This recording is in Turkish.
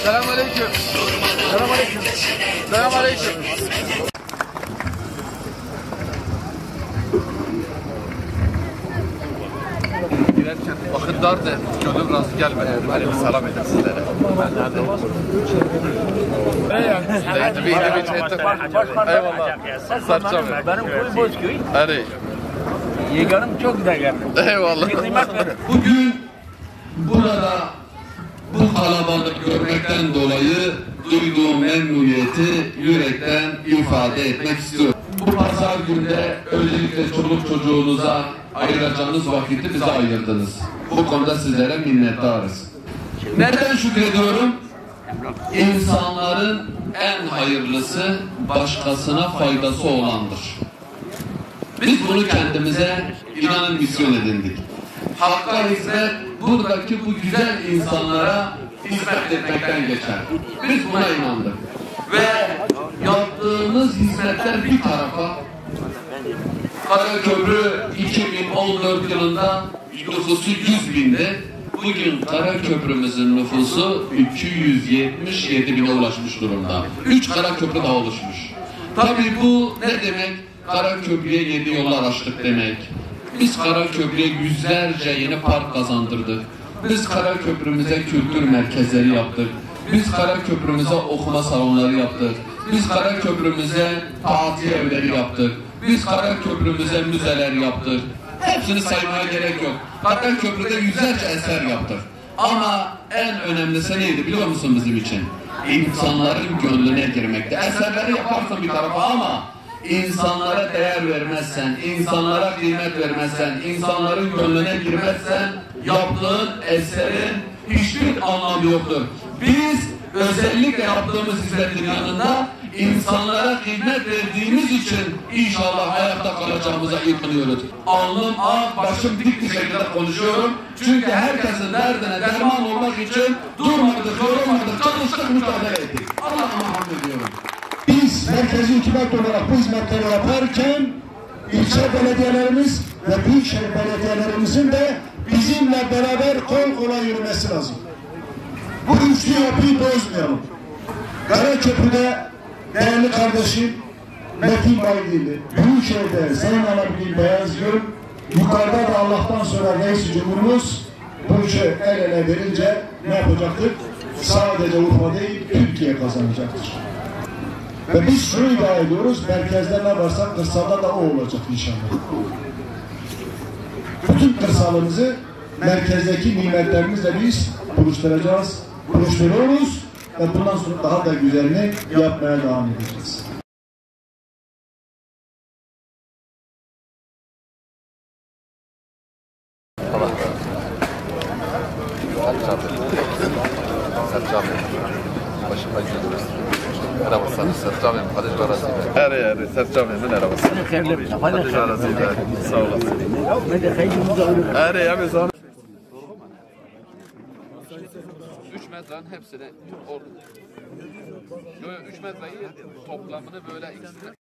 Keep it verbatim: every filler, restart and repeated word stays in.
Selamünaleyküm. Selamünaleyküm. Selamünaleyküm. Vakit dardı. Gönlüm razı gelmedi. Hani bir selam edin sizlere. Eyvallah. Sarçam. Benim koyu Bozköy. Hadi. Yeganım çok güzel geldi. Eyvallah. Bugün burada bu kalabalık görmekten dolayı duyduğum memnuniyeti yürekten ifade etmek istiyorum. Bu pazar günde özellikle çoluk çocuğunuza ayıracağınız vakiti bize ayırdınız. Bu konuda sizlere minnettarız. Neden şükrediyorum? İnsanların en hayırlısı başkasına faydası olandır. Biz bunu kendimize inanın misyon edindik. Halka hizmet buradaki bu güzel insanlara hizmet etmekten geçer. Biz buna inandık. Ve yaptığımız hizmetler bir tarafa, Karaköprü iki bin on dört yılında nüfusu yüz bindi. Bugün Karaköprümüzün nüfusu üç yüz yetmiş yedi bine ulaşmış durumda. Üç Karaköprü daha oluşmuş. Tabii bu ne demek? Karaköprü'ye yedi yollar açtık demek. Biz Karaköprü'ye yüzlerce yeni park kazandırdık. Biz Karaköprümüze kültür merkezleri yaptık. Biz Karaköprümüze okuma salonları yaptık. Biz Karaköprümüze tatil evleri yaptık. Biz Karaköprümüze müzeler yaptık. Hepsini saymaya gerek yok. Karaköprü'de yüzlerce eser yaptık. Ama en önemlisi neydi biliyor musun bizim için? İnsanların gönlüne girmekte. Eserleri yaparsın bir tarafa ama İnsanlara değer vermezsen, insanlara kıymet vermezsen, insanların gönlüne girmezsen yaptığın eserin hiçbir anlamı yoktur. Biz özellikle yaptığımız hizmetin yanında insanlara kıymet verdiğimiz için inşallah hayatta kalacağımıza inanıyoruz. Alnım ağ, başım dik bir şekilde konuşuyorum. Çünkü herkesin derdine derman olmak için durmadık, yorulmadık, çalıştık, mücadele ettik. Allah'a hamd ediyorum. Biz merkezi hükümet olarak bu hizmetleri yaparken ilçe belediyelerimiz ve büyükşehir belediyelerimizin de bizimle beraber kol kola yürümesi lazım. Bu üçlü yapıyı bozmayalım. Karaköprü'de değerli kardeşim Metin Baydili, Büyükşehir'de Sayın Alabdin Beyazgül, yukarıda da Allah'tan sonra Reis Cumhurumuz bu işi el ele verince ne yapacaktır? Sadece Urfa değil, Türkiye kazanacaktır. Ve biz şunu iddia ediyoruz, merkezde ne varsa kırsalda da o olacak inşallah. Bütün kırsalımızı merkezdeki nimetlerimizle biz buluşturacağız, buluşturuyoruz ve bundan sonra daha da güzelini yapmaya devam edeceğiz. Başımda gidiyoruz. Merhaba sana, Serçam'ım. Hadi arasıyla. Her yeri, Serçam'ımın arabası. Hadi arasıyla. Sağ olasın. Her yeri, sağ olasın. Üç metrenin hepsini orada. Yok, üç metreyi toplamını böyle ikisini